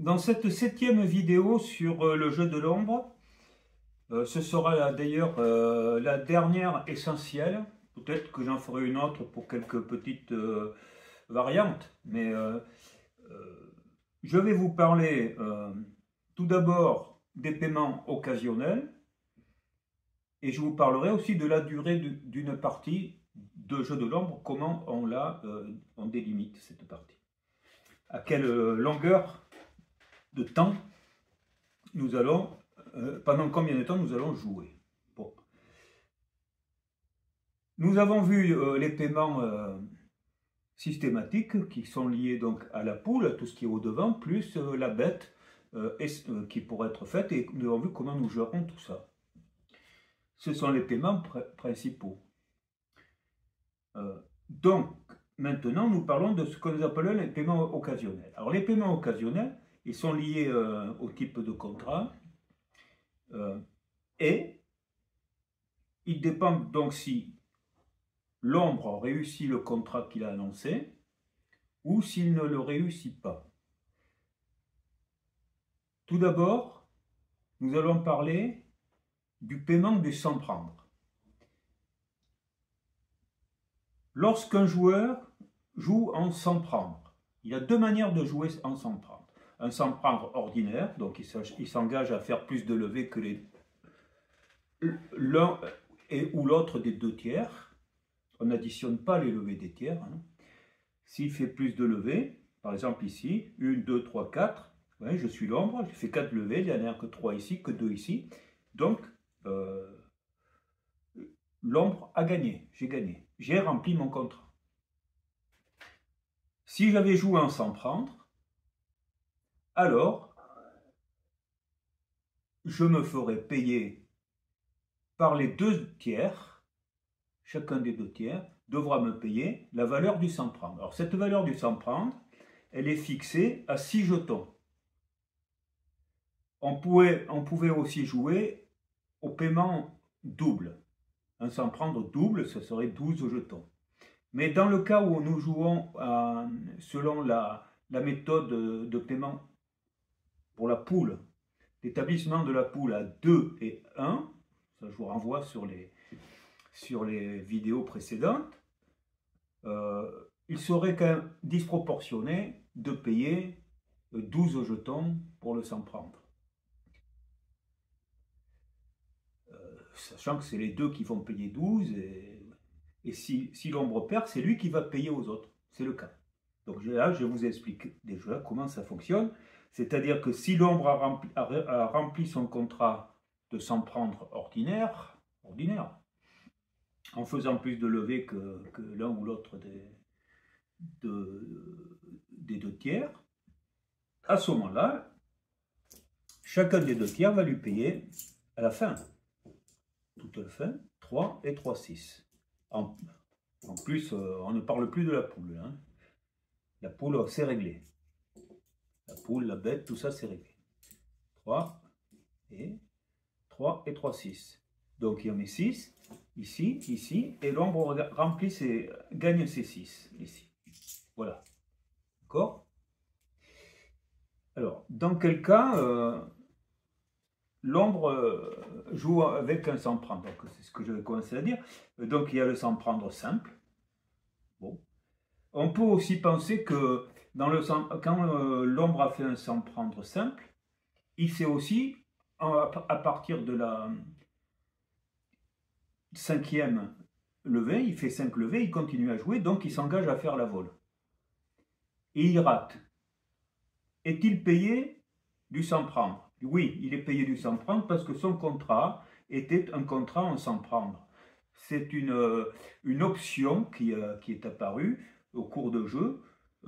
Dans cette 7e vidéo sur le jeu de l'ombre, ce sera d'ailleurs la dernière essentielle. Peut-être que j'en ferai une autre pour quelques petites variantes, mais je vais vous parler tout d'abord des paiements occasionnels et je vous parlerai aussi de la durée d'une partie de jeu de l'ombre, comment on délimite cette partie. À quelle longueur de temps nous allons, pendant combien de temps nous allons jouer. Bon. Nous avons vu les paiements systématiques qui sont liés donc à la poule, tout ce qui est au devant, plus la bête qui pourrait être faite, et nous avons vu comment nous gérons tout ça. Ce sont les paiements principaux. Donc, maintenant, nous parlons de ce que nous appelons les paiements occasionnels. Alors, les paiements occasionnels, ils sont liés au type de contrat et ils dépendent donc si l'ombre réussit le contrat qu'il a annoncé ou s'il ne le réussit pas. Tout d'abord, nous allons parler du paiement du sans prendre. Lorsqu'un joueur joue en sans prendre, il y a deux manières de jouer en sans prendre. Un sans prendre ordinaire, donc il s'engage à faire plus de levées que l'un ou l'autre des deux tiers. On n'additionne pas les levées des tiers. Hein. S'il fait plus de levées, par exemple ici, 1, 2, 3, 4, ouais, je suis l'ombre, j'ai fait 4 levées, il n'y en a que 3 ici, que 2 ici. Donc, l'ombre a gagné, j'ai rempli mon contrat. Si j'avais joué en sans prendre, alors je me ferais payer par les deux tiers, chacun des deux tiers devra me payer la valeur du sans prendre. Alors cette valeur du sans prendre, elle est fixée à 6 jetons. On pouvait aussi jouer au paiement double. Un sans prendre double, ce serait 12 jetons. Mais dans le cas où nous jouons selon la méthode de paiement pour la poule, l'établissement de la poule à 2 et 1, ça je vous renvoie sur les vidéos précédentes, il serait quand même disproportionné de payer 12 jetons pour le sans prendre. Sachant que c'est les deux qui vont payer 12 et si l'ombre perd, c'est lui qui va payer aux autres. C'est le cas. Donc là, je vous explique déjà comment ça fonctionne. C'est-à-dire que si l'ombre a rempli son contrat de s'en prendre ordinaire, en faisant plus de levées que l'un ou l'autre des deux tiers, à ce moment-là, chacun des deux tiers va lui payer à la fin, toute la fin, 3 et 3, 6. En plus, on ne parle plus de la poule. Hein. La poule, c'est réglé. La poule, la bête, tout ça, c'est réglé. 3 et 3, 6. Donc, il y en a 6, ici, ici, et l'ombre gagne ses 6, ici. Voilà. D'accord? Alors, dans quel cas l'ombre joue avec un sans prendre? C'est ce que je vais commencer à dire. Donc, il y a le sans prendre simple. Bon. On peut aussi penser que quand l'ombre a fait un sans prendre simple, il sait aussi, à partir de la 5e levée, il fait 5 levées, il continue à jouer, donc il s'engage à faire la vole. Et il rate. Est-il payé du sans prendre? Oui, il est payé du sans prendre parce que son contrat était un contrat en sans prendre. C'est une option qui est apparue au cours de jeu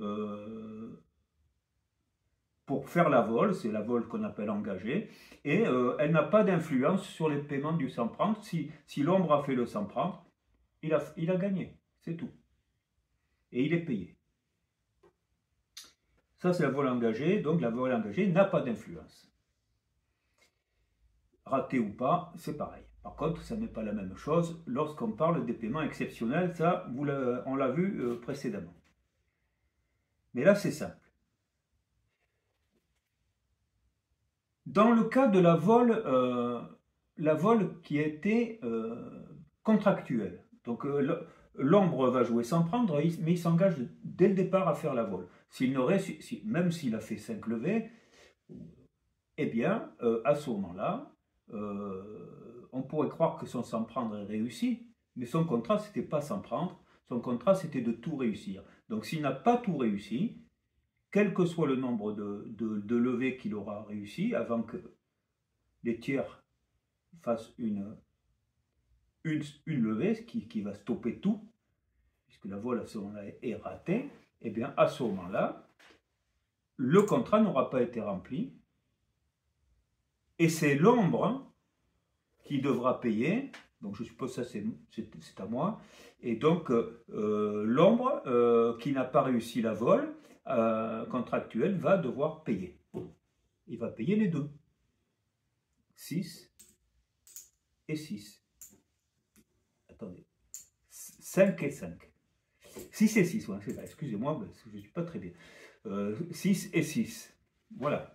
pour faire la vole, c'est la vole qu'on appelle engagée, et elle n'a pas d'influence sur les paiements du sans prendre. Si l'ombre a fait le sans prendre, il a gagné, c'est tout. Et il est payé. Ça, c'est la vole engagée, donc la vole engagée n'a pas d'influence. Raté ou pas, c'est pareil. Par contre, ça n'est pas la même chose lorsqu'on parle des paiements exceptionnels, ça, on l'a vu précédemment. Mais là, c'est simple. Dans le cas de la vol qui a été contractuelle, donc l'ombre va jouer sans prendre, mais il s'engage dès le départ à faire la vol. Même s'il a fait 5 levées, eh bien, à ce moment-là, on pourrait croire que son sans prendre est réussi, mais son contrat, c'était pas sans prendre, son contrat, c'était de tout réussir. Donc, s'il n'a pas tout réussi, quel que soit le nombre de levées qu'il aura réussi, avant que les tiers fassent une levée, qui va stopper tout, puisque la vol à ce moment-là est ratée, eh bien, à ce moment-là, le contrat n'aura pas été rempli, et c'est l'ombre qui devra payer, donc je suppose que ça c'est à moi, et donc l'ombre qui n'a pas réussi la vol contractuelle va devoir payer. Il va payer les deux, 6 et 6. Attendez, 5 et 5. 6 et 6, ouais, c'est ça, excusez-moi, parce que je ne suis pas très bien. 6 et 6, voilà.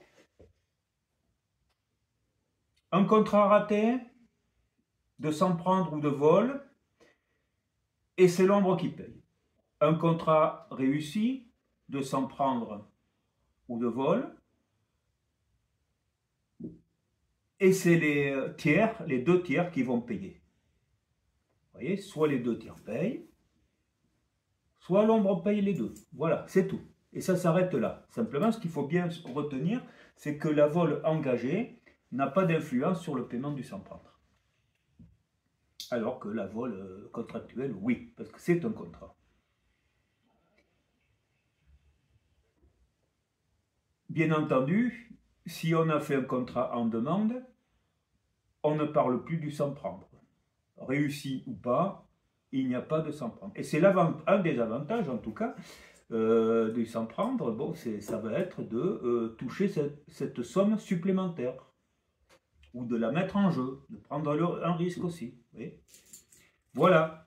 Un contrat raté, de s'en prendre ou de vol, et c'est l'ombre qui paye. Un contrat réussi, de s'en prendre ou de vol, et c'est les deux tiers qui vont payer. Vous voyez, soit les deux tiers payent, soit l'ombre paye les deux. Voilà, c'est tout. Et ça s'arrête là. Simplement, ce qu'il faut bien retenir, c'est que la vol engagée n'a pas d'influence sur le paiement du sans-prendre. Alors que la vol contractuelle, oui, parce que c'est un contrat. Bien entendu, si on a fait un contrat en demande, on ne parle plus du sans-prendre. Réussi ou pas, il n'y a pas de sans-prendre. Et c'est un des avantages, en tout cas, du sans-prendre, bon, ça va être de toucher cette somme supplémentaire, ou de la mettre en jeu, de prendre un risque aussi. Oui. Voilà.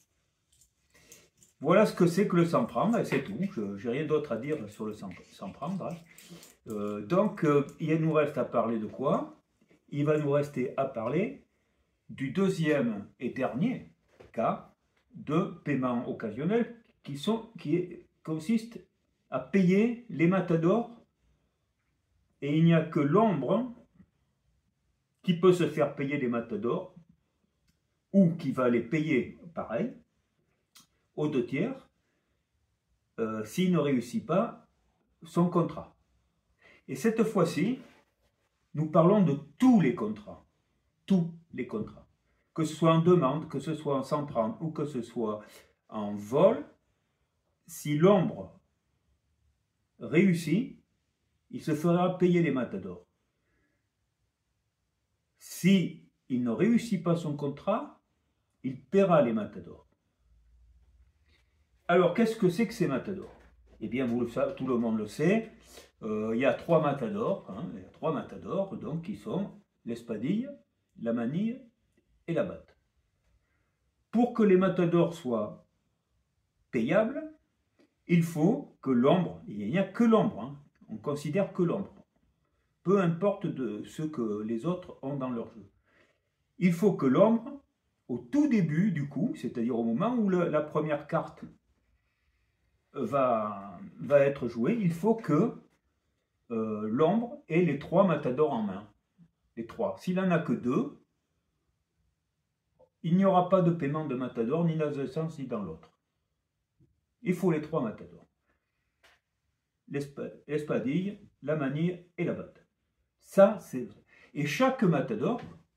Voilà ce que c'est que le sans-prendre, et c'est tout. Je n'ai rien d'autre à dire sur le sans-prendre. Donc, il nous reste à parler de quoi? Il va nous rester à parler du deuxième et dernier cas de paiement occasionnel qui consiste à payer les matadors, et il n'y a que l'ombre qui peut se faire payer les matadors ou qui va les payer pareil aux deux tiers s'il ne réussit pas son contrat. Et cette fois-ci, nous parlons de tous les contrats. Tous les contrats. Que ce soit en demande, que ce soit en sans-prendre ou que ce soit en vol, si l'ombre réussit, il se fera payer les matadors. Si il ne réussit pas son contrat, il paiera les matadors. Alors, qu'est-ce que c'est que ces matadors? Eh bien, tout le monde le sait, il y a trois matadors, donc, qui sont l'espadille, la manille et la batte. Pour que les matadors soient payables, il faut que l'ombre, il n'y a que l'ombre, on considère que l'ombre, peu importe de ce que les autres ont dans leur jeu. Il faut que l'ombre, au tout début du coup, c'est-à-dire au moment où la première carte va être jouée, il faut que l'ombre ait les trois matadors en main. Les trois. S'il n'en a que deux, il n'y aura pas de paiement de matador ni dans un sens ni dans l'autre. Il faut les trois matadors. L'espadille, la manille et la batte. Ça, c'est vrai. Et chaque matador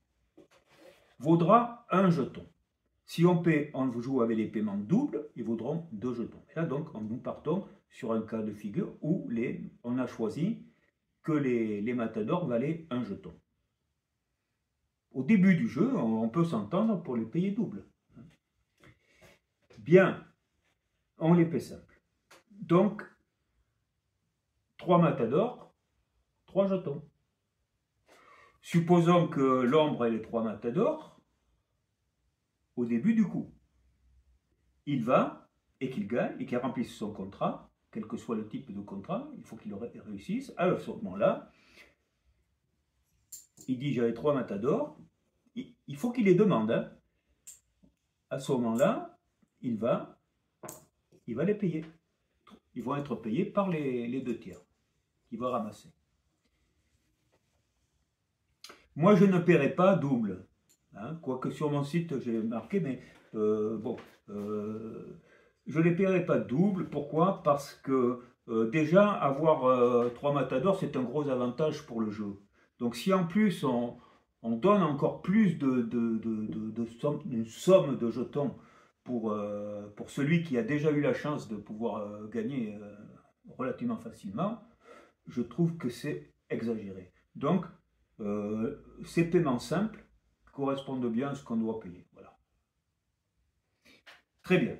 vaudra un jeton. Si on joue avec les paiements doubles, ils vaudront 2 jetons. Et là, donc, nous partons sur un cas de figure où on a choisi que les matadors valaient un jeton. Au début du jeu, on peut s'entendre pour les payer double. Bien, on les paie simple. Donc, 3 matadors, 3 jetons. Supposons que l'ombre ait les 3 matadors au début du coup. Il va, et qu'il gagne, et qu'il remplisse son contrat, quel que soit le type de contrat, il faut qu'il réussisse. À ce moment-là, il dit j'avais 3 matadors, il faut qu'il les demande. Hein. À ce moment-là, il va les payer. Ils vont être payés par les 2 tiers qu'il va ramasser. Moi, je ne paierai pas double. Hein, quoique sur mon site, j'ai marqué, mais bon, je ne les paierai pas double. Pourquoi? Parce que déjà, avoir 3 matadors, c'est un gros avantage pour le jeu. Donc si en plus on donne encore plus une somme de jetons pour celui qui a déjà eu la chance de pouvoir gagner relativement facilement, je trouve que c'est exagéré. Donc, ces paiements simples correspondent bien à ce qu'on doit payer. Voilà. Très bien.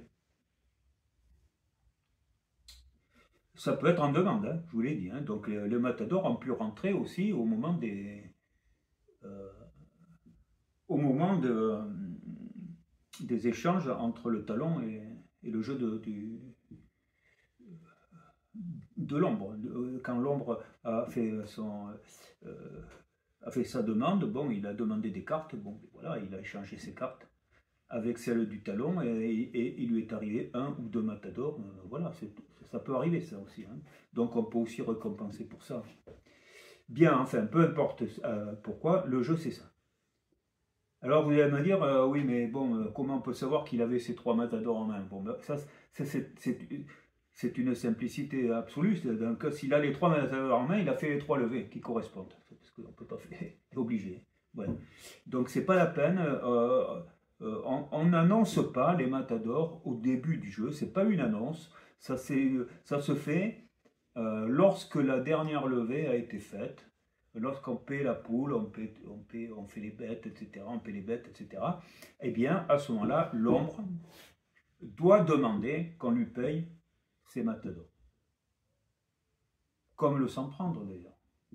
Ça peut être en demande, hein, je vous l'ai dit. Hein. Donc, les matadors ont pu rentrer aussi au moment des échanges entre le talon et le jeu de l'ombre. Quand l'ombre a fait sa demande, bon, il a demandé des cartes, bon, voilà, il a échangé ses cartes avec celles du talon et il lui est arrivé 1 ou 2 matadors, voilà, ça peut arriver ça aussi. Hein. Donc on peut aussi récompenser pour ça. Bien, enfin, peu importe pourquoi, le jeu c'est ça. Alors vous allez me dire, oui mais bon, comment on peut savoir qu'il avait ces 3 matadors en main? Bon, ben, ça c'est une simplicité absolue. Donc s'il a les 3 matadors en main, il a fait les 3 levées qui correspondent. Parce qu'on ne peut pas faire, il est obligé. Ouais. Donc c'est pas la peine, on n'annonce pas les matadors au début du jeu, c'est pas une annonce, ça se fait lorsque la dernière levée a été faite. Lorsqu'on paie la poule, on fait les bêtes, etc., on paie les bêtes, etc., eh bien, à ce moment-là, l'ombre doit demander qu'on lui paye ses matadors. Comme le sans prendre, d'ailleurs.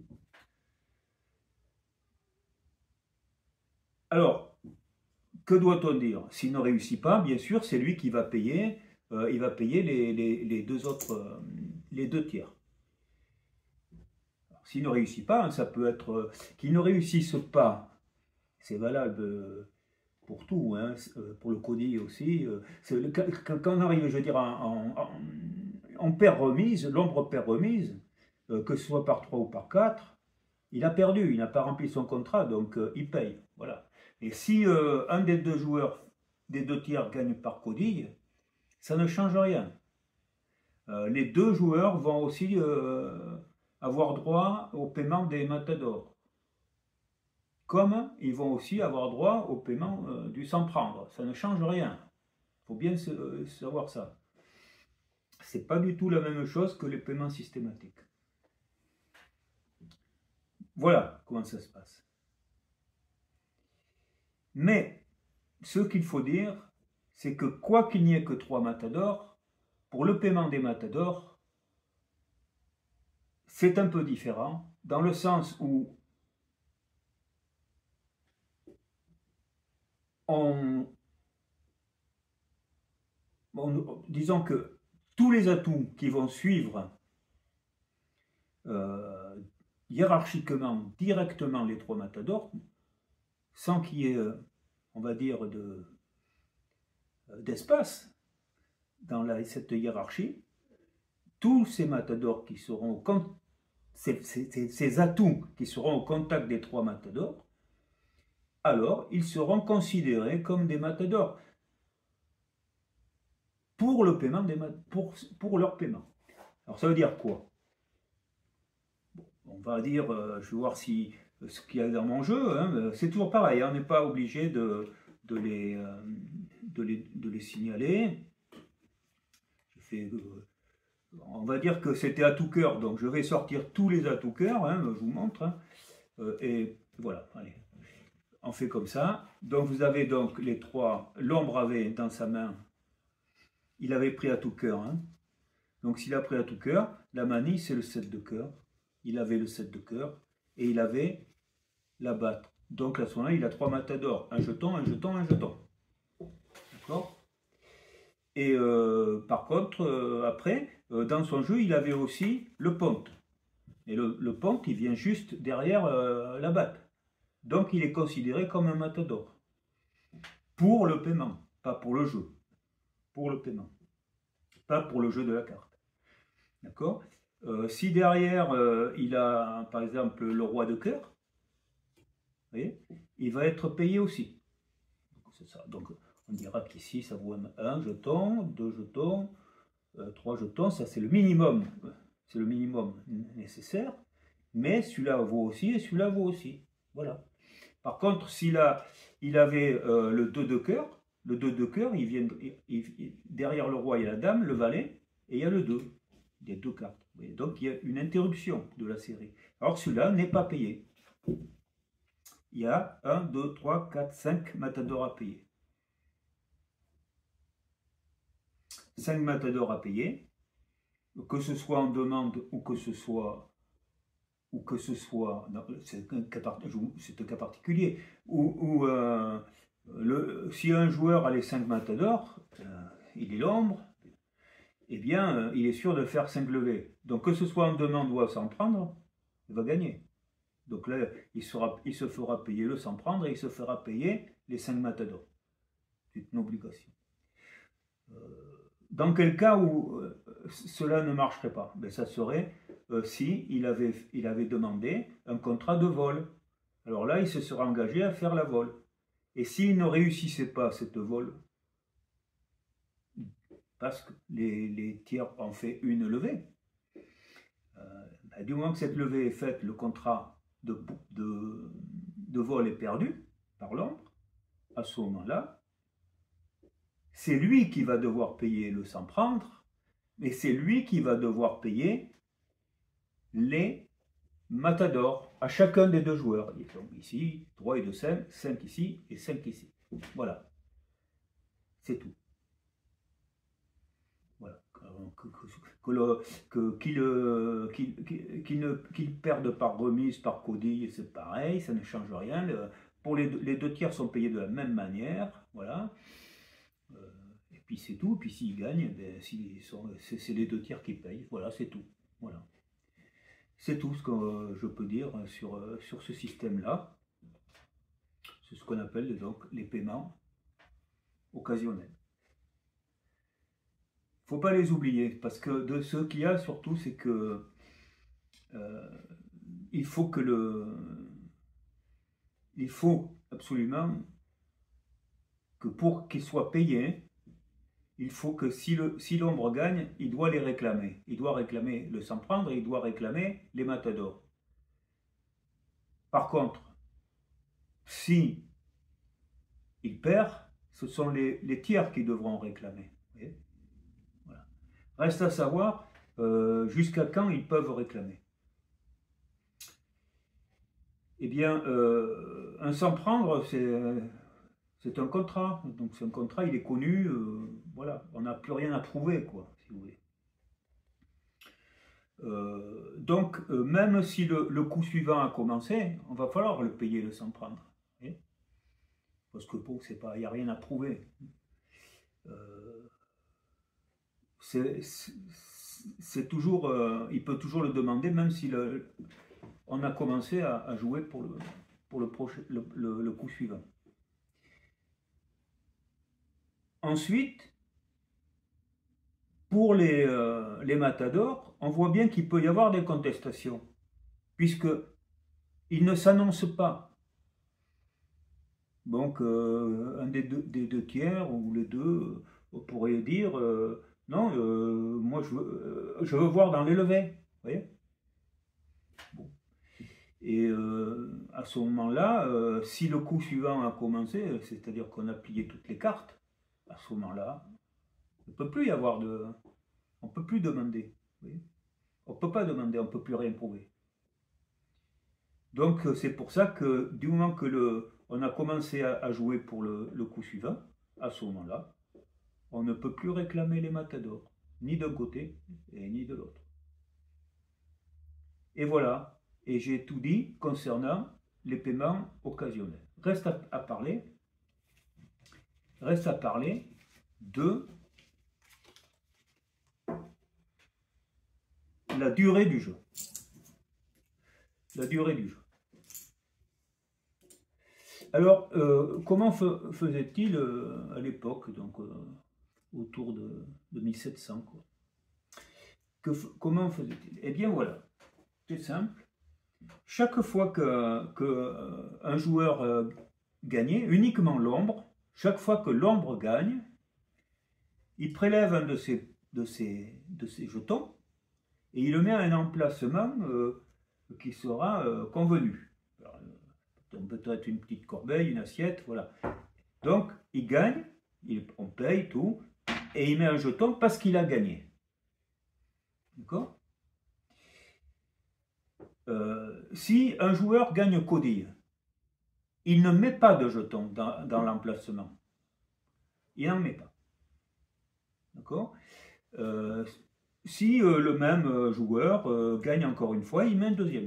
Alors, que doit-on dire? S'il ne réussit pas, bien sûr, c'est lui qui va payer, il va payer les 2 tiers. S'il ne réussit pas, hein, ça peut être qu'il ne réussisse pas, c'est valable pour tout, hein, pour le codille aussi. Quand on arrive, je veux dire, en paire remise, l'ombre paire remise, que ce soit par 3 ou par 4, il a perdu, il n'a pas rempli son contrat, donc il paye. Voilà. Et si un des 2 joueurs, des 2 tiers, gagne par codille, ça ne change rien. Les 2 joueurs vont aussi avoir droit au paiement des matadors. Comme ils vont aussi avoir droit au paiement du sans prendre. Ça ne change rien. Il faut bien savoir ça. C'est pas du tout la même chose que les paiements systématiques. Voilà comment ça se passe. Mais ce qu'il faut dire, c'est que quoi qu'il n'y ait que 3 matadors, pour le paiement des matadors, c'est un peu différent, dans le sens où disons que tous les atouts qui vont suivre hiérarchiquement, directement les 3 matadors, sans qu'il y ait, on va dire, d'espace dans cette hiérarchie, tous ces matadors qui seront ces atouts qui seront au contact des 3 matadors, alors ils seront considérés comme des matadors pour le paiement pour leur paiement. Alors ça veut dire quoi? Bon, on va dire, je vais voir ce qu'il y a dans mon jeu, hein, c'est toujours pareil, hein, on n'est pas obligé de les signaler. On va dire que c'était à tout cœur, donc je vais sortir tous les à tout cœur, hein, je vous montre, hein, et voilà, allez, on fait comme ça. Donc vous avez donc les 3, l'ombre avait dans sa main, il avait pris à tout cœur, hein. Donc s'il a pris à tout cœur, la manie c'est le 7 de cœur, il avait le 7 de cœur, et il avait la batte. Donc à ce moment-là, il a 3 matadors, un jeton, un jeton, un jeton. D'accord? Et par contre, après, dans son jeu, il avait aussi le ponte. Et le ponte, il vient juste derrière la batte. Donc il est considéré comme un matador. Pour le paiement, pas pour le jeu. Pour le paiement. Pas pour le jeu de la carte. D'accord? Si derrière il a par exemple le roi de cœur, vous voyez, il va être payé aussi. C'est ça. Donc on dira qu'ici ça vaut un jeton, 2 jetons, 3 jetons, ça c'est le minimum. C'est le minimum nécessaire. Mais celui-là vaut aussi et celui-là vaut aussi. Voilà. Par contre, s'il avait le 2 de cœur, le 2 de cœur, derrière le roi, il y a la dame, le valet, et il y a le 2. Il y a 2 cartes. Donc il y a une interruption de la série. Alors celui-là n'est pas payé. Il y a 1, 2, 3, 4, 5 matadors à payer. 5 matadors à payer, que ce soit en demande ou que ce soit c'est un cas particulier, si un joueur a les 5 matadors, il est l'ombre, eh bien, il est sûr de faire 5 levées. Donc, que ce soit en demande ou à s'en prendre, il va gagner. Donc là, il se fera payer le sans prendre et il se fera payer les 5 matadors. C'est une obligation. Dans quel cas où cela ne marcherait pas? Ben, ça serait si il avait demandé un contrat de vol. Alors là, il se sera engagé à faire la vol. Et s'il ne réussissait pas cette vol, parce que les tiers ont fait une levée, ben, du moment que cette levée est faite, le contrat de vol est perdu par l'ombre, à ce moment-là, c'est lui qui va devoir payer le sans prendre, mais c'est lui qui va devoir payer les matadors à chacun des 2 joueurs. Donc ici, 3 et 2, 5, 5 ici et 5 ici. Voilà. C'est tout. Voilà. Qu'ils perdent par remise, par codille, c'est pareil, ça ne change rien. Les 2 tiers sont payés de la même manière. Voilà. Et puis c'est tout. Et puis s'ils gagnent, ben, c'est les 2 tiers qui payent. Voilà, c'est tout. Voilà. C'est tout ce que je peux dire sur ce système-là. C'est ce qu'on appelle donc les paiements occasionnels. Il ne faut pas les oublier, parce que de ce qu'il y a surtout, c'est que il faut absolument que pour qu'il soit payé, il faut que si l'ombre gagne, il doit les réclamer. Il doit réclamer le sans prendre et il doit réclamer les matadors. Par contre, si il perd, ce sont les tiers qui devront réclamer. Voilà. Reste à savoir jusqu'à quand ils peuvent réclamer. Eh bien, un sans prendre, c'est un contrat. Donc, c'est un contrat, il est connu. Voilà, on n'a plus rien à prouver, quoi, si vous voulez. Donc, même si le coup suivant a commencé, on va falloir le payer le sans prendre. Parce que bon, il n'y a rien à prouver. C'est toujours, il peut toujours le demander, même si on a commencé à jouer pour le coup suivant. Ensuite, pour les matadors, on voit bien qu'il peut y avoir des contestations, puisqu'ils ne s'annoncent pas. Donc, un des deux tiers, ou les deux, pourrait dire non, moi je veux voir dans les levées. Vous voyez? Bon. Et à ce moment-là, si le coup suivant a commencé, c'est-à-dire qu'on a plié toutes les cartes, à ce moment-là, il ne peut plus y avoir de... On ne peut plus demander. Vous voyez? On ne peut pas demander, on ne peut plus rien prouver. Donc c'est pour ça que du moment que on a commencé à jouer pour le coup suivant, à ce moment-là, on ne peut plus réclamer les matadors, ni d'un côté et ni de l'autre. Et voilà, et j'ai tout dit concernant les paiements occasionnels. Reste à parler de la durée du jeu. La durée du jeu. Alors, comment faisait-il à l'époque, donc autour de 1700, quoi. Comment faisait-il? Eh bien voilà, c'est simple. Chaque fois un joueur gagnait, uniquement l'ombre, chaque fois que l'ombre gagne, il prélève un de ses jetons et il le met à un emplacement qui sera convenu. Peut-être une petite corbeille, une assiette, voilà. Donc, il gagne, on paye tout, et il met un jeton parce qu'il a gagné. D'accord? Si un joueur gagne codille, il ne met pas de jeton dans l'emplacement. Il n'en met pas. D'accord? Si le même joueur gagne encore une fois, il met un deuxième.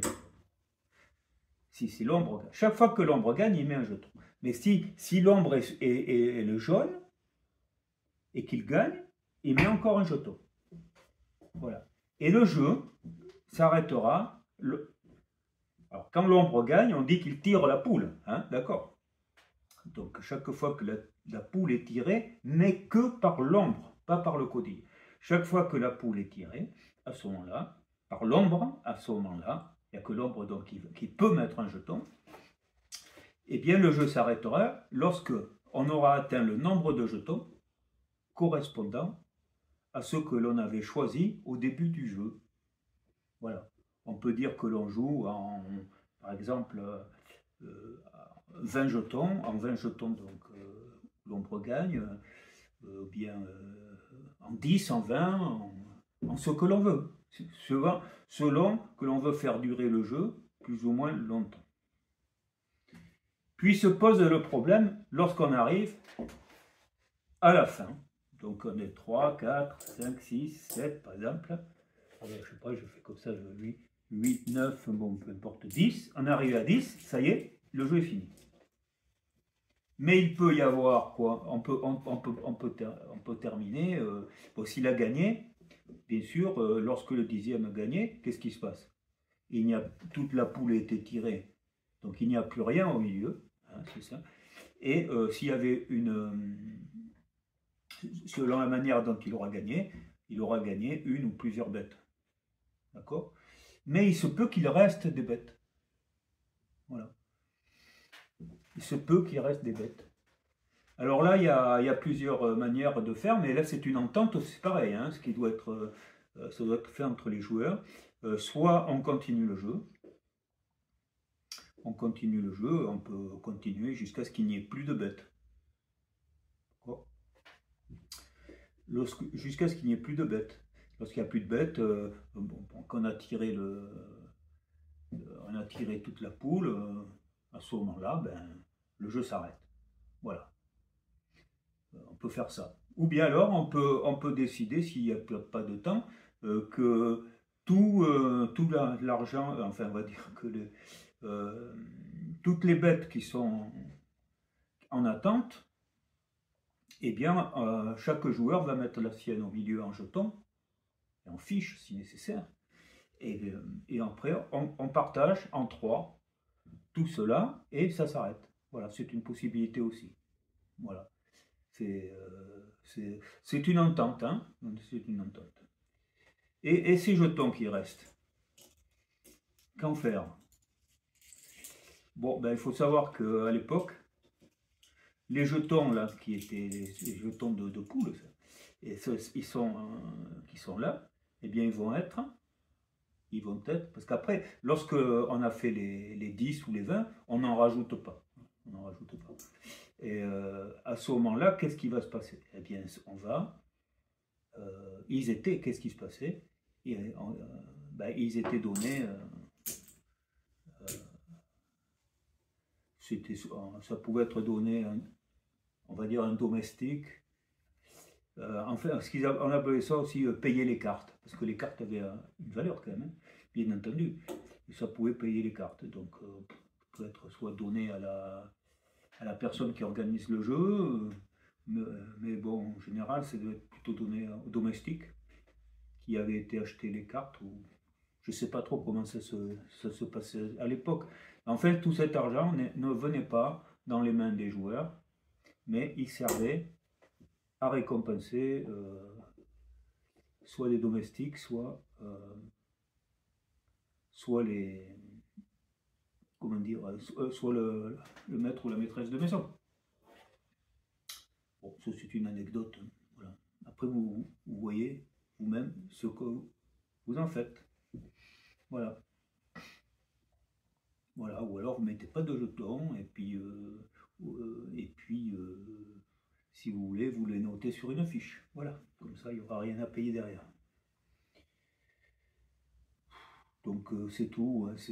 Si l'ombre, chaque fois que l'ombre gagne, il met un jeton. Mais si l'ombre est le jaune et qu'il gagne, il met encore un jeton. Voilà. Et le jeu s'arrêtera. Alors, quand l'ombre gagne, on dit qu'il tire la poule. Hein, d'accord? Donc, chaque fois que la poule est tirée, mais que par l'ombre, pas par le codille. Chaque fois que la poule est tirée, à ce moment-là, par l'ombre, à ce moment-là, il n'y a que l'ombre donc qui peut mettre un jeton, eh bien le jeu s'arrêtera lorsque on aura atteint le nombre de jetons correspondant à ce que l'on avait choisi au début du jeu. Voilà. On peut dire que l'on joue par exemple, 20 jetons. En 20 jetons, donc, l'ombre gagne, bien en 10, en 20, en ce que l'on veut. Selon que l'on veut faire durer le jeu plus ou moins longtemps. Puis se pose le problème lorsqu'on arrive à la fin. Donc on est 3, 4, 5, 6, 7 par exemple. Alors, je sais pas, je fais comme ça, 8, 9, bon, peu importe, 10. On arrive à 10, ça y est, le jeu est fini. Mais il peut y avoir quoi? On peut terminer. Bon, s'il a gagné, bien sûr, lorsque le 10e a gagné, qu'est-ce qui se passe? Toute la poule a été tirée, donc il n'y a plus rien au milieu, hein, c'est ça. Et s'il y avait selon la manière dont il aura gagné une ou plusieurs bêtes. D'accord? Mais il se peut qu'il reste des bêtes. Voilà. Il se peut qu'il reste des bêtes. Alors là, il y a plusieurs manières de faire, mais là c'est une entente, c'est pareil, hein, ça doit être fait entre les joueurs. Soit on continue le jeu, on peut continuer jusqu'à ce qu'il n'y ait plus de bêtes. Jusqu'à ce qu'il n'y ait plus de bêtes. Lorsqu'il n'y a plus de bêtes, on a tiré toute la poule, à ce moment-là, le jeu s'arrête. Voilà. On peut faire ça. Ou bien alors, on peut décider, s'il n'y a pas de temps, que tout l'argent, enfin, on va dire que toutes les bêtes qui sont en attente, eh bien, chaque joueur va mettre la sienne au milieu en jeton, et en fiche si nécessaire, et après, on partage en 3 tout cela, et ça s'arrête. Voilà, c'est une possibilité aussi. Voilà. C'est une entente, hein. C'est une entente. Et ces jetons qui restent, qu'en faire? Bon, il faut savoir qu'à l'époque, les jetons là, qui étaient les jetons de poule, qui sont là, eh bien ils vont être, parce qu'après, lorsque on a fait les 10 ou les 20, on n'en rajoute pas. Et à ce moment-là, qu'est-ce qui va se passer? Eh bien, qu'est-ce qui se passait? Ils étaient donnés, ça pouvait être donné, on va dire un domestique. Enfin, on appelait ça aussi payer les cartes, parce que les cartes avaient une valeur quand même, hein, bien entendu. Et ça pouvait payer les cartes, donc peut être soit donné à la personne qui organise le jeu, mais bon, en général, ça doit être plutôt donné au domestique qui avait été acheté les cartes, ou je ne sais pas trop comment ça se passait à l'époque. En fait, tout cet argent ne venait pas dans les mains des joueurs, mais il servait à récompenser soit les domestiques, soit les, comment dire, soit le maître ou la maîtresse de maison. Bon, ça c'est une anecdote. Voilà. Après, vous voyez vous-même ce que vous en faites. Voilà. Voilà, ou alors vous mettez pas de jetons, et puis si vous voulez, vous les notez sur une fiche. Voilà, comme ça il n'y aura rien à payer derrière. Donc c'est tout. Hein,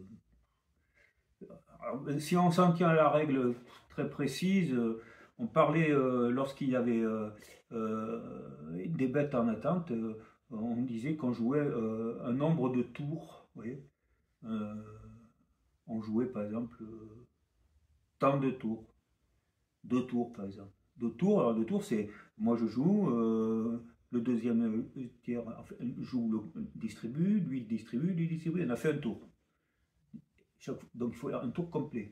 alors, si on s'en tient à la règle très précise, on parlait lorsqu'il y avait des bêtes en attente, on disait qu'on jouait un nombre de tours. Vous voyez, on jouait par exemple tant de tours, 2 tours par exemple. 2 tours, alors 2 tours c'est, moi je joue, le deuxième tiers enfin, joue, distribue, lui distribue, lui distribue, on a fait un tour. Donc il faut un tour complet.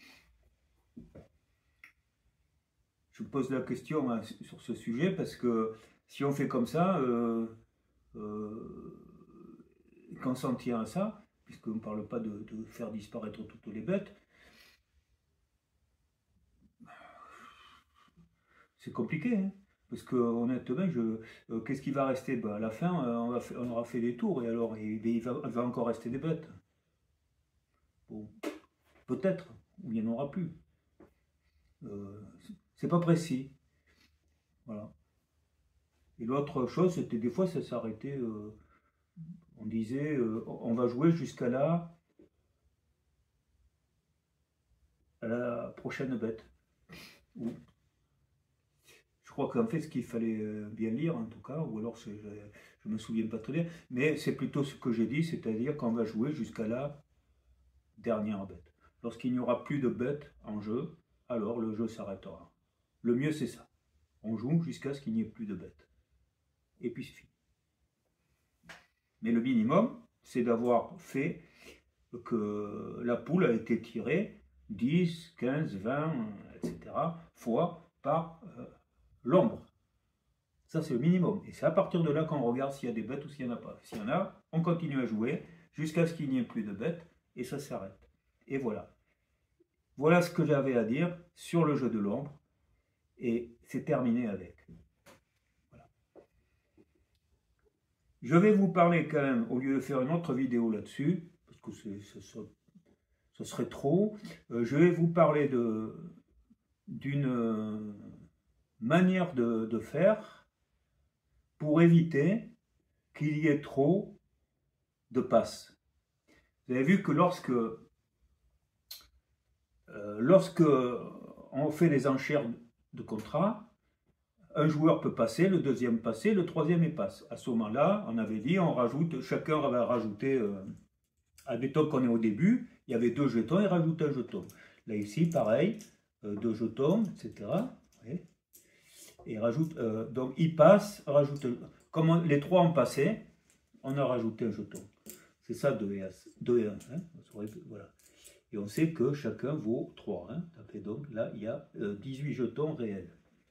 Je pose la question hein, sur ce sujet parce que si on fait comme ça, quand on s'en tient à ça, puisqu'on ne parle pas de faire disparaître toutes les bêtes, c'est compliqué. Hein, parce que honnêtement, qu'est-ce qui va rester ben, à la fin, on aura fait des tours et alors il va encore rester des bêtes. Bon, peut-être, il n'y en aura plus. C'est pas précis. Voilà. Et l'autre chose, c'était des fois ça s'arrêtait. On disait, on va jouer jusqu'à à la prochaine bête. Je crois qu'en fait, ce qu'il fallait bien lire, en tout cas, ou alors je ne me souviens pas très bien, mais c'est plutôt ce que j'ai dit, c'est-à-dire qu'on va jouer jusqu'à la dernière bête. Lorsqu'il n'y aura plus de bêtes en jeu, alors le jeu s'arrêtera. Le mieux, c'est ça. On joue jusqu'à ce qu'il n'y ait plus de bêtes. Et puis c'est fini. Mais le minimum, c'est d'avoir fait que la poule a été tirée 10, 15, 20, etc. fois par l'ombre. Ça, c'est le minimum. Et c'est à partir de là qu'on regarde s'il y a des bêtes ou s'il n'y en a pas. S'il y en a, on continue à jouer jusqu'à ce qu'il n'y ait plus de bêtes et ça s'arrête. Et voilà. Voilà ce que j'avais à dire sur le jeu de l'ombre. Et c'est terminé avec. Voilà. Je vais vous parler quand même, au lieu de faire une autre vidéo là-dessus, parce que ce serait trop, je vais vous parler d'une manière de faire pour éviter qu'il y ait trop de passes. Vous avez vu que lorsque on fait les enchères de contrat, un joueur peut passer, le deuxième passer, le troisième il passe. À ce moment-là, on avait dit, on rajoute, chacun va rajouter, admettons qu'on est au début, il y avait 2 jetons, il rajoute un jeton. Là ici, pareil, 2 jetons, etc. Ouais. Et rajoute, donc il passe, rajoute, comme les 3 ont passé, on a rajouté un jeton. C'est ça 2 et 1. Hein, voilà. Et on sait que chacun vaut 3. Hein, ça fait donc là, il y a 18 jetons réels.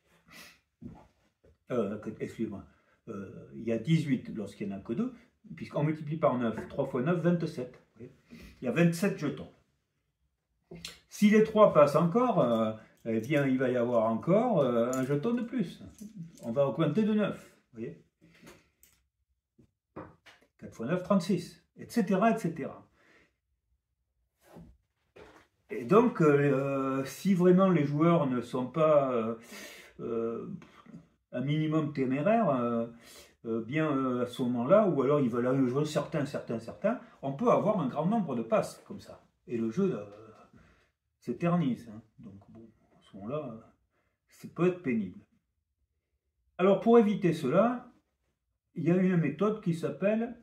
Excusez-moi. Il y a 18 lorsqu'il n'y en a que 2, puisqu'on multiplie par 9. 3 fois 9, 27. Il y a 27 jetons. Si les 3 passent encore, eh bien, il va y avoir encore un jeton de plus. On va augmenter de 9. Vous voyez, 4 fois 9, 36, etc., etc. Et donc, si vraiment les joueurs ne sont pas un minimum téméraires, bien à ce moment-là, ou alors ils veulent jouer certains, on peut avoir un grand nombre de passes comme ça. Et le jeu s'éternise. Hein. Donc, bon, à ce moment-là, ça peut être pénible. Alors, pour éviter cela, il y a une méthode qui s'appelait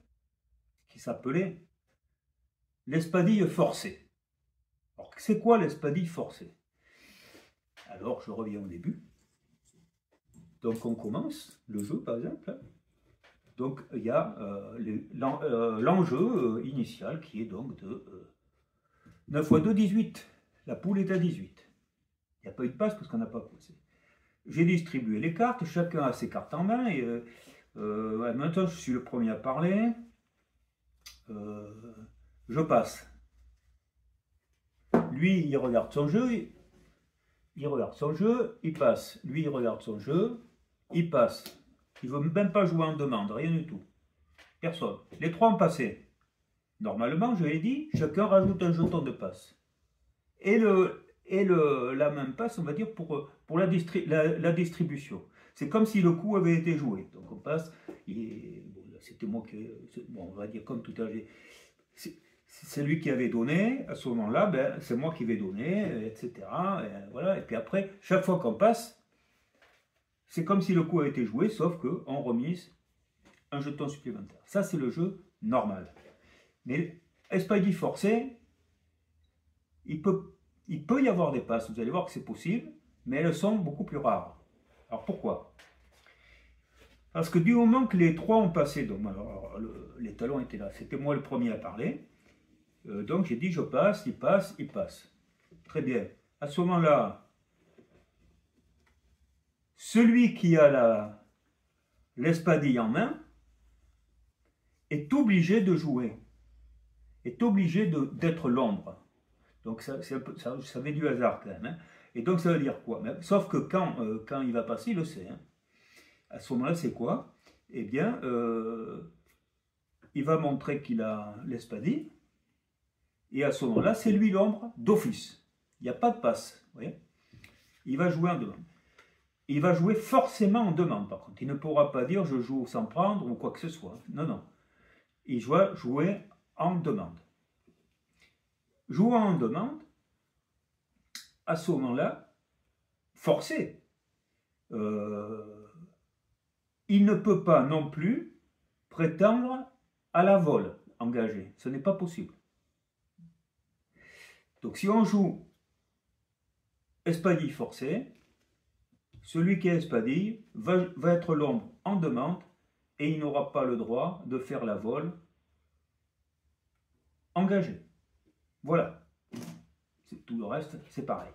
l'espadille forcée. Alors, c'est quoi l'espadille forcée? Alors, je reviens au début. Donc, on commence le jeu, par exemple. Donc, il y a l'enjeu initial qui est donc de 9 fois 2, 18. La poule est à 18. Il n'y a pas eu de passe parce qu'on n'a pas posé. J'ai distribué les cartes, chacun a ses cartes en main. Et ouais, maintenant, je suis le premier à parler. Je passe. Lui, il regarde son jeu. Il regarde son jeu, il passe. Lui, il regarde son jeu, il passe. Il ne veut même pas jouer en demande, rien du tout. Personne. Les trois ont passé. Normalement, je l'ai dit, chacun rajoute un jeton de passe. Et la même passe, on va dire, pour la distribution. C'est comme si le coup avait été joué. Donc on passe, bon, c'était moi qui... Bon, on va dire comme tout à l'heure. C'est lui qui avait donné, à ce moment-là, ben, c'est moi qui vais donner, etc. Et, voilà. Et puis après, chaque fois qu'on passe, c'est comme si le coup avait été joué, sauf qu'on remise un jeton supplémentaire. Ça, c'est le jeu normal. Mais Espadille forcé, il peut y avoir des passes, vous allez voir que c'est possible, mais elles sont beaucoup plus rares. Alors pourquoi? Parce que du moment que les trois ont passé, donc alors, les talons étaient là, c'était moi le premier à parler, donc j'ai dit je passe, il passe, il passe. Très bien. À ce moment-là, celui qui a l'espadille en main est obligé de jouer, est obligé d'être l'ombre. Donc ça fait du hasard quand même. Hein. Et donc ça veut dire quoi? Sauf que quand il va passer, il le sait. Hein. À ce moment-là, c'est quoi? Eh bien, il va montrer qu'il a l'espadille. Et à ce moment-là, c'est lui l'ombre d'office. Il n'y a pas de passe. Vous voyez, il va jouer en demande. Il va jouer forcément en demande, par contre. Il ne pourra pas dire je joue sans prendre ou quoi que ce soit. Non, non. Il doit jouer en demande. Jouant en demande, à ce moment-là, forcé, il ne peut pas non plus prétendre à la vol engagée. Ce n'est pas possible. Donc si on joue espadille forcée, celui qui a espadille va être l'ombre en demande et il n'aura pas le droit de faire la vol engagée. Voilà. Tout le reste, c'est pareil.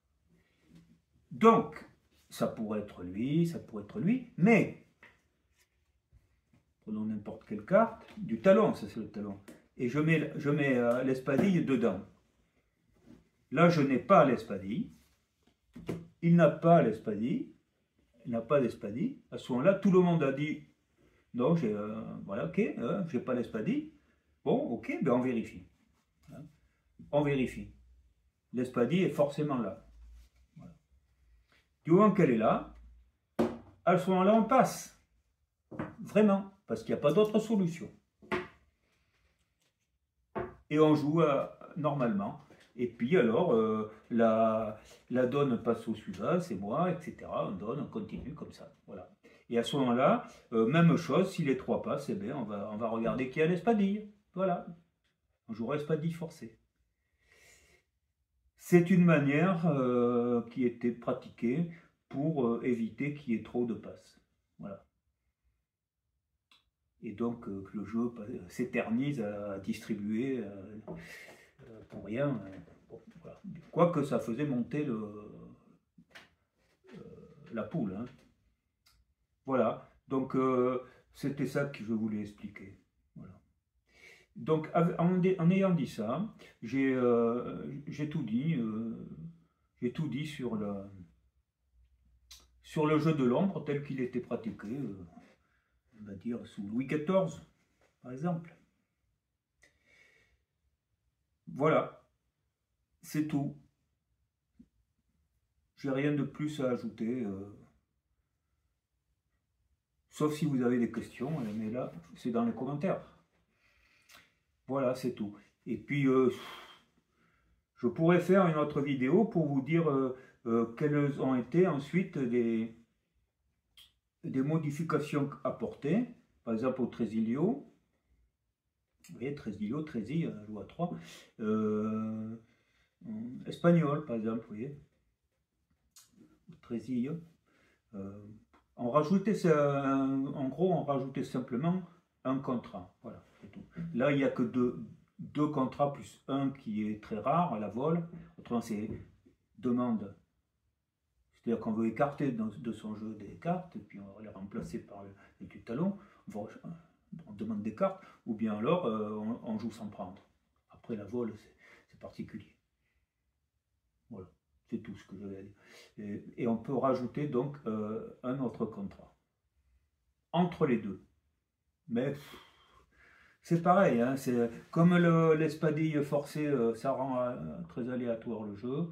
Donc, ça pourrait être lui, mais prenons n'importe quelle carte, du talon, ça c'est le talon, et je mets l'espadille dedans. Là, je n'ai pas l'espadille, il n'a pas l'espadille, il n'a pas d'espadille. À ce moment-là, tout le monde a dit non, voilà, ok, j'ai pas l'espadille. Bon, ok, ben on vérifie. On vérifie. L'espadille est forcément là. Voilà. Du moment qu'elle est là, à ce moment-là, on passe. Vraiment, parce qu'il n'y a pas d'autre solution. Et on joue normalement. Et puis alors, la donne passe au suivant, c'est moi, etc. On donne, on continue comme ça. Voilà. Et à ce moment-là, même chose, si les trois passent, eh bien, on va regarder qui a l'espadille. Voilà. On jouera espadille forcée. C'est une manière qui était pratiquée pour éviter qu'il y ait trop de passes. Voilà. Et donc que le jeu s'éternise à distribuer pour rien. Bon, voilà. Quoique ça faisait monter la poule. Hein. Voilà. Donc c'était ça que je voulais expliquer. Voilà. Donc en ayant dit ça, j'ai tout dit. J'ai tout dit sur le jeu de l'ombre tel qu'il était pratiqué, on va dire sous Louis XIV, par exemple. Voilà, c'est tout. J'ai rien de plus à ajouter, sauf si vous avez des questions, mais là, c'est dans les commentaires. Voilà, c'est tout. Et puis, je pourrais faire une autre vidéo pour vous dire quelles ont été ensuite des modifications apportées, par exemple au Trésilio. Vous voyez, Trésilio, Trésil, loi 3. Espagnol, par exemple, vous voyez. Trésil. On rajoutait ça, en gros, on rajoutait simplement un contrat. Voilà, c'est tout. Là, il n'y a que deux contrats plus un qui est très rare à la vol. Autrement, c'est demande C'est-à-dire qu'on veut écarter de son jeu des cartes, et puis on va les remplacer par du talon, on demande des cartes, ou bien alors on joue sans prendre. Après la vol, c'est particulier. Voilà, c'est tout ce que je vais dire. Et on peut rajouter donc un autre contrat entre les deux. Mais c'est pareil, hein, c'est comme l'espadille forcée, ça rend très aléatoire le jeu.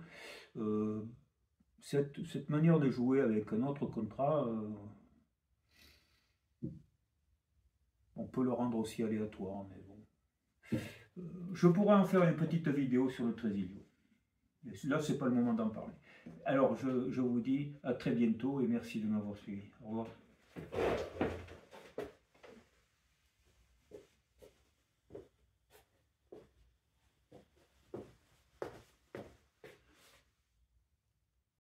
Cette manière de jouer avec un autre contrat, on peut le rendre aussi aléatoire, mais bon. Je pourrais en faire une petite vidéo sur le Trésilio. Mais là, c'est pas le moment d'en parler. Alors, je vous dis à très bientôt et merci de m'avoir suivi. Au revoir.